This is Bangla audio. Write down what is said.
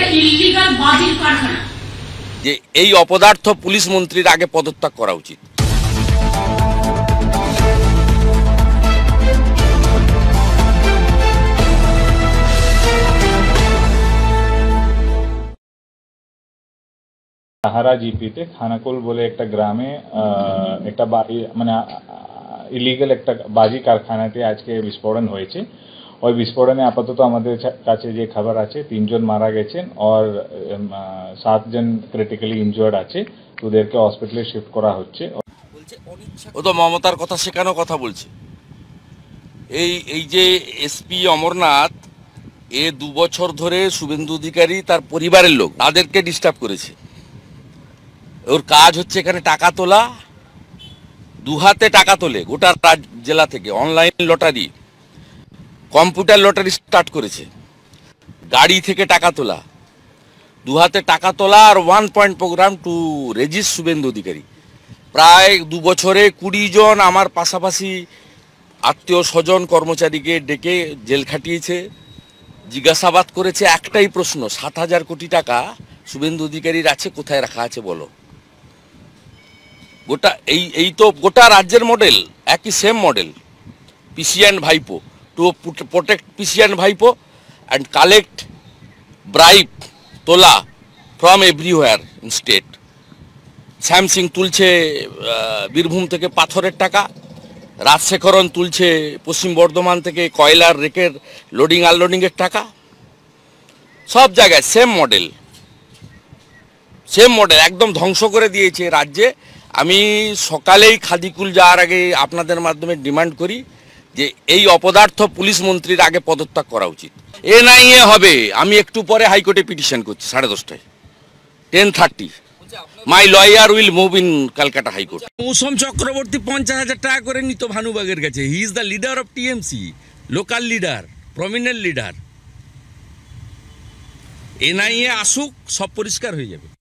ইলিগাল বাজির কারখানা। যে এই অপদার্থ পুলিশ মন্ত্রীর আগে পদত্যাগ করা উচিত। সাহারা জিপিতে খানাকুল বলে একটা গ্রামে একটা মানে ইলিগাল একটা বাজি কারখানাতে আজকে বিস্ফোরণ হয়েছে। ওই বিস্ফোরণে আপাতত আমাদের কাছে যে খবর আছে 3 জন মারা গেছেন আর 7 জন ক্রিটিক্যালি ইনজুর্ড আছে, ওদেরকে হসপিটালে শিফট করা হচ্ছে। ও তো মমতার কথা শেখানো কথা বলছে। এই যে এসপি অমরনাথ 2 বছর ধরে শুভেন্দু অধিকারী তার পরিবারের লোক তাদেরকে ডিস্টার্ব করেছে। ওর কাজ হচ্ছে এখানে টাকা তোলা, 2 হাতে টাকা তোলে গোটা জেলা থেকে, online lottery, computer lottery start করেছে, গাড়ি থেকে টাকা তোলা, 2 হাতে টাকা তোলা আর 1 point programme to resist Suvendu Adhikari. প্রায় 2 বছরে 20 জন আমার পাশাপাশি আত্মীয় স্বজন কর্মচারীকে ডেকে জেল খাটিয়েছে, জিজ্ঞাসাবাদ করেছে। একটাই প্রশ্ন, 7,000 কোটি টাকা শুভেন্দু অধিকারীর আছে, কোথায় রাখা আছে বলো। গোটা এই তো গোটা রাজ্যের মডেল, একই সেম মডেল। পিসি অ্যান্ড ভাইপো, টু প্রোটেক্ট পিসি অ্যান্ড ভাইপো অ্যান্ড কালেক্ট ব্রাইব তোলা from everywhere in state. Shyamsingh তুলছে বীরভূম থেকে পাথরের টাকা, রাজশেখরন তুলছে পশ্চিম বর্ধমান থেকে কয়লার রেকের লোডিং আনলোডিংয়ের টাকা। সব জায়গায় সেম মডেল, একদম ধ্বংস করে দিয়েছে রাজ্যে। আমি সকালেই খাদিকুল যাওয়ার আগে আপনাদের মাধ্যমে ডিমান্ড করি যে এই অপদার্থ পুলিশ মন্ত্রীর আগে পদত্যাগ করা উচিত। এনআইএ হবে, আমি একটু পরে হাইকোর্টে পিটিশন করছি 10:30 10:30। My lawyer will move in Kolkata high court. Mousum Chakraborty 50,000 টাকা করে নিত ভানুবাগের কাছে। He is the leader of TMC, local leader, prominent leader. NIA আসুক, সব পরিষ্কার হয়ে যাবে।